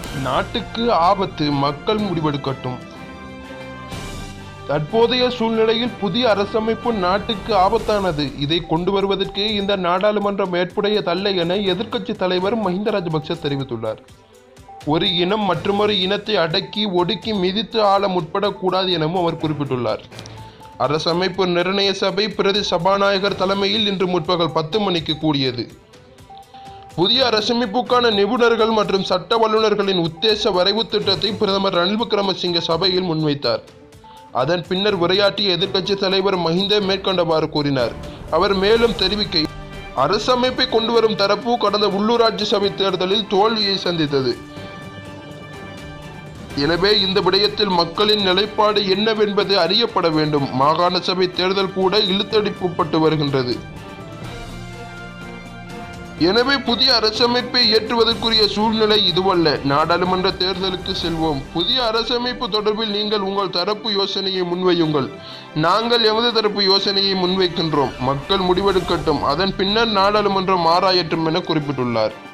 நாட்டுக்கு ஆபத்து, மக்கள் முடிவெடுக்கட்டும். தற்போதைய சூழ்நிலையில் புதிய அரசமைப்பு நாட்டுக்கு ஆபத்தானது. இதை கொண்டு வருவதற்கு இந்த நாடாளுமன்றம் ஏற்புடையதல்ல என எதிர்க்கட்சி தலைவர் மஹிந்த ராஜபக்ஷ தெரிவித்துள்ளார். ஒரு இனம் மற்றொரு இனத்தை அடக்கி ஒடுக்கி மிதித்து ஆள முற்படக்கூடாது எனவும் அவர் குறிப்பிட்டுள்ளார். அரசமைப்பு நிர்ணய சபை பிரதி சபாநாயகர் தலைமையில் இன்று முற்பகல் 10 மணிக்கு கூடியது. புதிய அரசமைப்புக்கான நிபுணர்கள் மற்றும் சட்ட வல்லுநர்களின் உத்தேச வரைவு திட்டத்தை பிரதமர் ரணில் விக்ரமசிங்கே சபையில் முன்வைத்தார். அதன் பின்னர் உரையாற்றிய எதிர்க்கட்சி தலைவர் மஹிந்த மேற்கண்டவாறு கூறினார். அவர் மேலும் தெரிவிக்கையில், அரசமைப்பை கொண்டு வரும் தரப்பு கடந்த உள்ளூராட்சி சபை தேர்தலில் தோல்வியை சந்தித்தது. எனவே இந்த விடயத்தில் மக்களின் நிலைப்பாடு என்னவென்பது அறியப்பட வேண்டும். மாகாண சபை தேர்தல் கூட இழுத்தடிக்கப்பட்டு வருகின்றது. எனவே புதிய அரசமைப்பை ஏற்றுவதற்குரிய சூழ்நிலை இதுவல்ல. நாடாளுமன்ற தேர்தலுக்கு செல்வோம். புதிய அரசமைப்பு தொடர்பில் நீங்கள் உங்கள் தரப்பு யோசனையை முன்வையுங்கள். நாங்கள் எமது தரப்பு யோசனையை முன்வைக்கின்றோம். மக்கள் முடிவெடுக்கட்டும். அதன் பின்னர் நாடாளுமன்றம் ஆராயட்டும் என குறிப்பிட்டுள்ளார்.